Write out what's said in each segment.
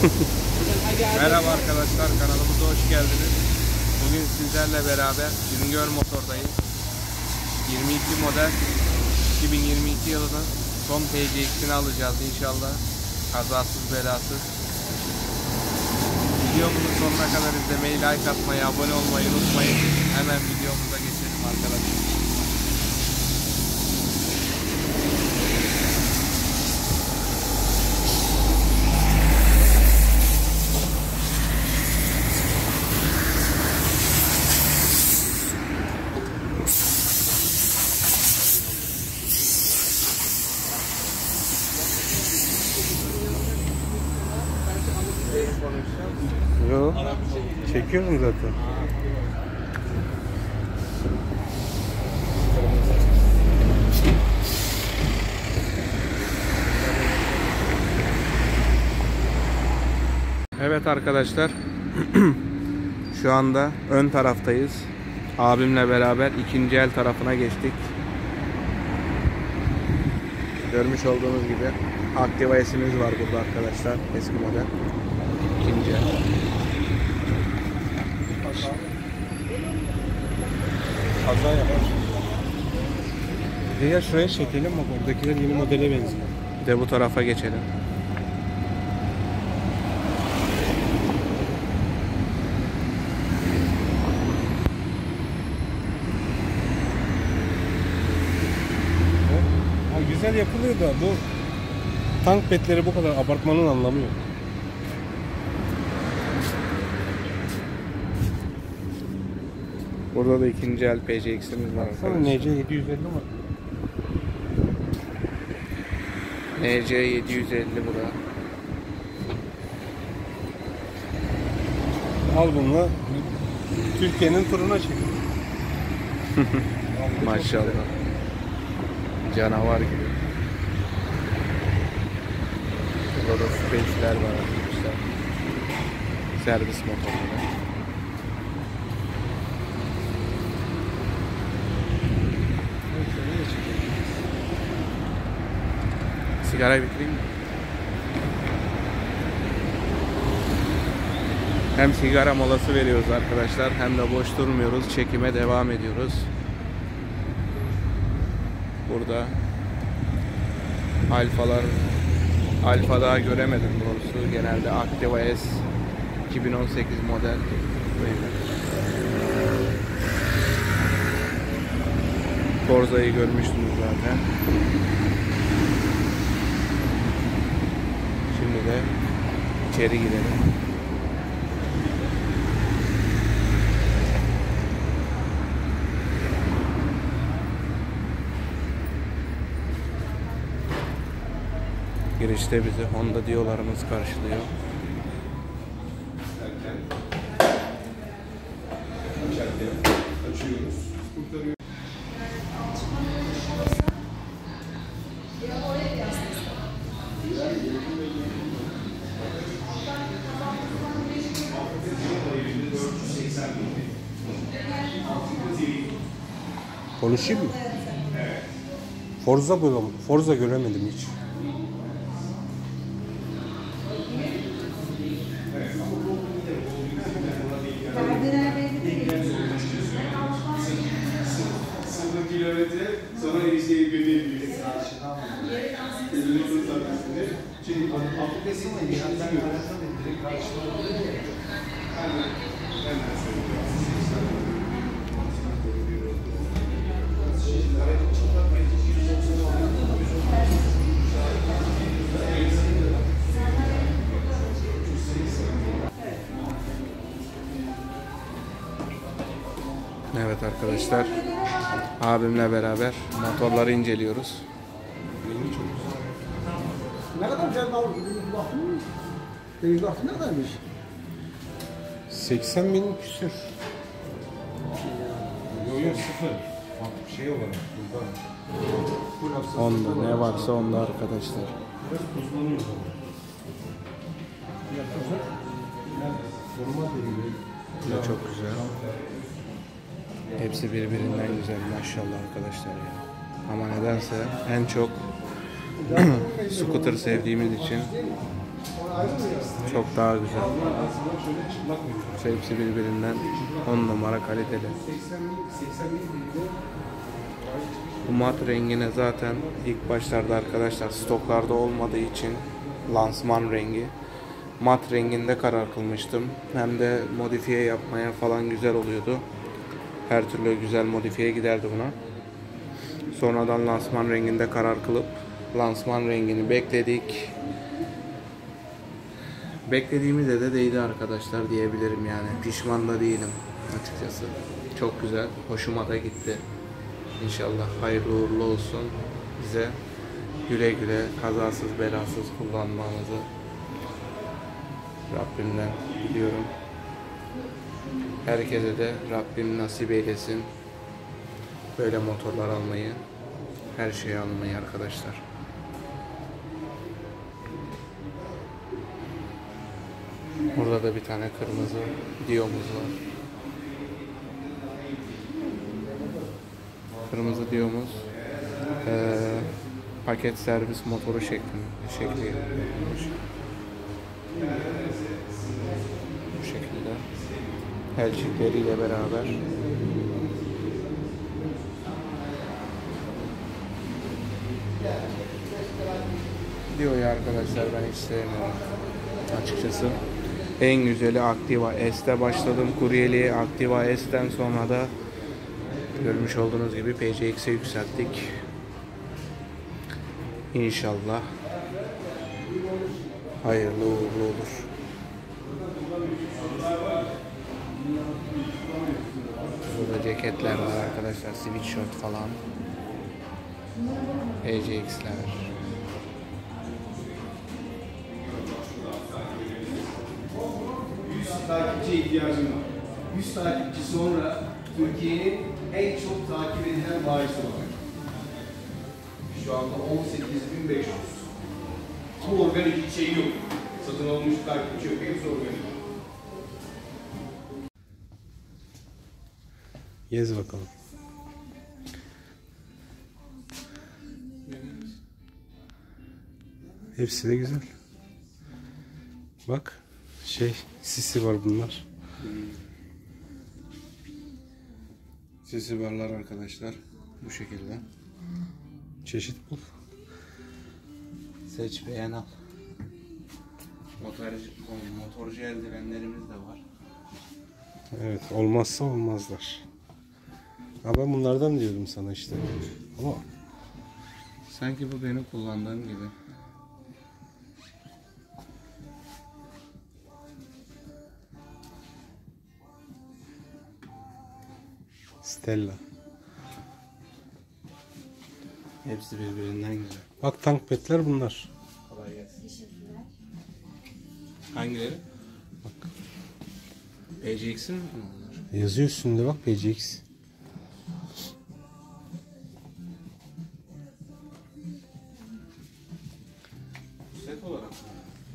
Merhaba arkadaşlar, kanalımıza hoş geldiniz. Bugün sizlerle beraber Güngör Motor'dayız. 22 model 2022 yılının son PCX'ini alacağız inşallah. Kazasız belasız. Videomuzu sonuna kadar izlemeyi, like atmayı, abone olmayı unutmayın. Hemen videomuza geçelim arkadaşlar. Yo, çekiyorum zaten. Evet arkadaşlar, şu anda ön taraftayız. Abimle beraber ikinci el tarafına geçtik. Görmüş olduğunuz gibi Activa S'imiz var burada arkadaşlar, eski model. İkinci el. Kaza yapar. Ya şuraya çekelim bak, oradakiler yeni modele benziyor. Bir de bu tarafa geçelim. Ha, güzel yapılıyor da bu tank petleri bu kadar abartmanın anlamı yok. Burada da ikinci el PCX'imiz var Baksana, arkadaşlar. NC 750 var. NC 750 burada. Al bununla Türkiye'nin turuna çek. Maşallah. Canavar gibi. Burada da space'ler var arkadaşlar. Servis motorları. Sigarayı bitireyim mi? Hem sigara molası veriyoruz arkadaşlar, hem de boş durmuyoruz. Çekime devam ediyoruz. Burada Alfa daha göremedim doğrusu. Genelde Activa S 2018 model. Forza'yı görmüştünüz zaten. Şimdi de içeri girelim. Girişte bizi Honda diyolarımız karşılıyor. Konuşayım mı? Forza böyle mi? Forza göremedim hiç. Kilometre sonra ilişkiyi götürebiliriz. Çünkü aplikasyon var. Evet arkadaşlar, abimle beraber motorları inceliyoruz. Ne kadar güzel baktın? Deniz baktı ne kadarmış? 80 bin küsür. Yok sıfır. Şey olarak. Onda ne varsa onda arkadaşlar. Bu da çok güzel. Hepsi birbirinden güzel maşallah arkadaşlar ya. Ama nedense en çok scooter sevdiğimiz için çok daha güzel. Ben sana şöyle çıplak veriyorum. Hepsi birbirinden 10 numara kaliteli. 81 bilgi. Bu mat rengine zaten ilk başlarda arkadaşlar stoklarda olmadığı için lansman rengi. Mat renginde karar kılmıştım. Hem de modifiye yapmaya falan güzel oluyordu. Her türlü güzel modifiye giderdi buna. Sonradan lansman renginde karar kılıp lansman rengini bekledik. Beklediğimizde de değdi arkadaşlar diyebilirim yani. Pişman da değilim açıkçası. Çok güzel. Hoşuma da gitti. İnşallah hayırlı uğurlu olsun. Bize güle güle kazasız belasız kullanmamızı Rabbimden diliyorum. Herkese de Rabbim nasip eylesin. Böyle motorlar almayı, her şeyi almayı arkadaşlar. Burada da bir tane kırmızı Dio'muz var. Kırmızı Dio'muz paket servis motoru şekli yapılmış. Bu şekilde elçikleriyle beraber Dio'yu arkadaşlar ben hiç sevmiyorum açıkçası. En güzeli Activa S'te başladım kuryeliğe. Activa S'ten sonra da görmüş olduğunuz gibi PCX'e yükselttik. İnşallah hayırlı uğurlu olur. Burada ceketler var arkadaşlar. Sweatshirt falan. PCX'ler. Takipçiye ihtiyacım var. 100 takipçi sonra Türkiye'nin en çok takip edilen bahis olarak. Şu anda 18.500. Ama organik hiç şey yok. Satın alınmış takipçi yok. Hepsi organik. Gez bakalım. Hepsi de güzel. Bak sisi var bunlar. Sesi varlar arkadaşlar. Bu şekilde. Çeşit bul. Seç beğen al. Motorcu eldivenlerimiz de var. Evet, olmazsa olmazlar. Ha, ben bunlardan diyordum sana işte. Ama Sanki bu benim kullandığım gibi. Stella. Hepsi birbirinden güzel. Bak tank petler bunlar. Kolay gelsin. Hangileri? Bak. PCX'in mi onlar? Yazıyor üstünde bak PCX. Set olarak mı?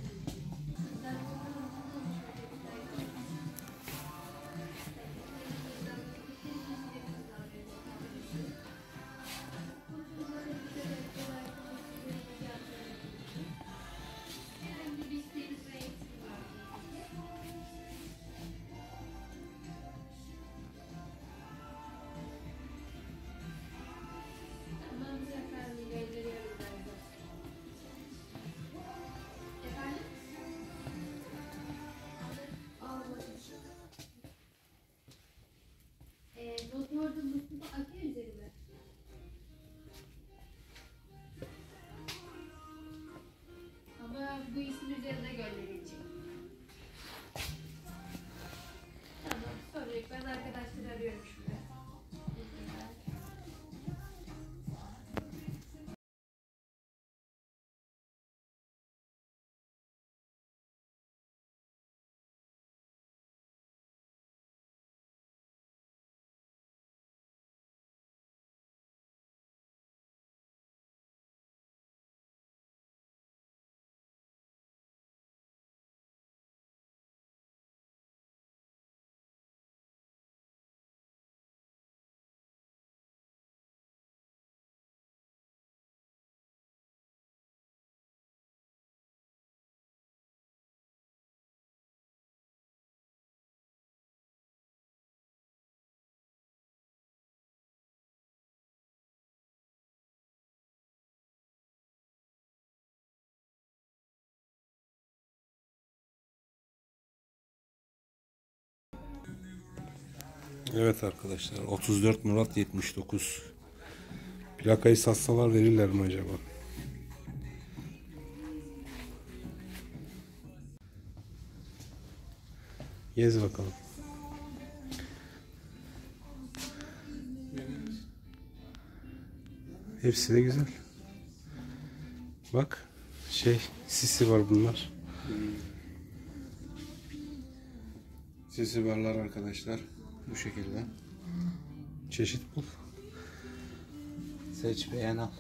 Motorda mutluluk akıyor üzerime. Ama bu isim üzerine gönderecek. Tamam, sonra ben arkadaşları arıyorum şimdi. Evet arkadaşlar, 34 Murat 79. Plakayı satsalar verirler mi acaba? Gez bakalım. Hepsi de güzel. Bak, sisi var bunlar. Sisi barlar arkadaşlar. Bu şekilde. Çeşit bul. Seç, beğen, al.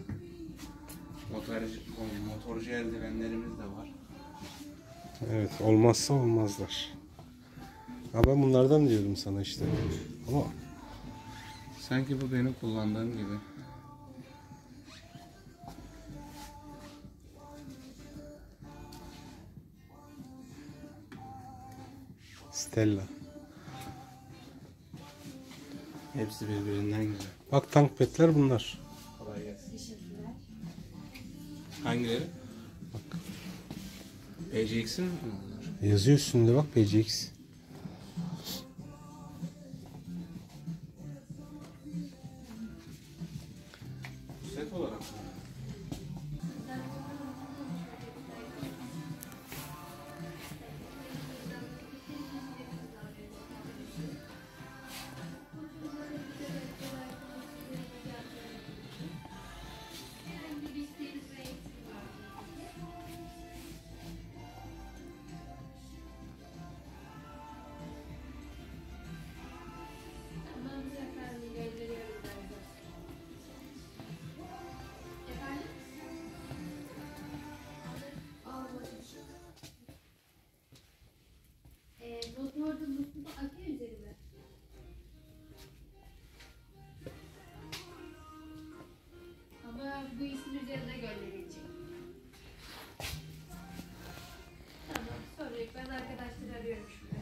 Motorcu eldivenlerimiz de var. Evet, olmazsa olmazlar. Ha, ben bunlardan diyordum sana işte. Ama Sanki bu benim kullandığım gibi. Stella. Hepsi birbirinden güzel. Bak, tank petler bunlar. Kolay gelsin. Hangileri? Bak. PCX'in mi onlar? Yazıyor üstünde, bak, PCX. Set olarak mı? Motorda musluk akıyor üzerime. Ama bu ismin üzerine gönderilecek. Tamam, sorun yok. Ben arkadaşları arıyorum şimdi.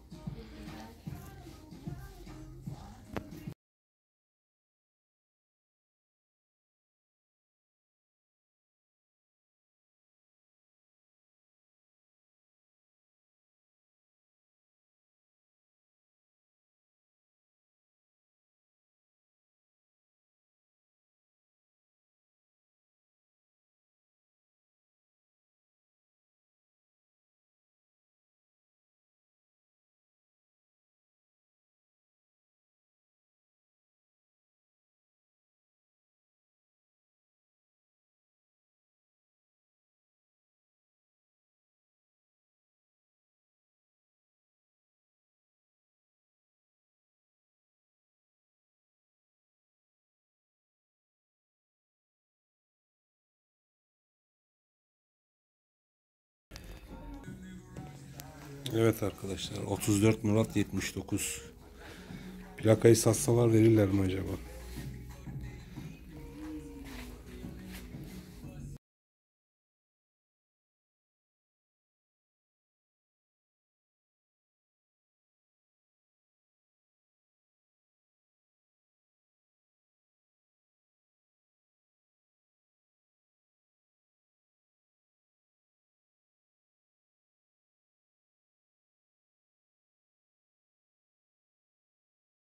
Evet arkadaşlar, 34 Murat 79. Plakayı satsalar verirler mi acaba?